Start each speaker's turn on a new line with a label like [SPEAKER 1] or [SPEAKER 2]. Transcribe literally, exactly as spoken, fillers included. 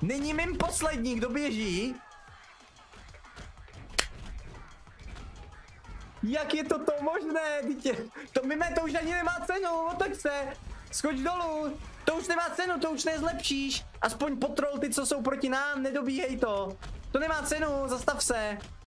[SPEAKER 1] Není mým poslední, kdo běží? Jak je toto možné, dítě? To mime, to už ani nemá cenu, otoč se. Skoč dolů. To už nemá cenu, to už nezlepšíš. Aspoň potrol ty, co jsou proti nám, nedobíhej to. To nemá cenu, zastav se.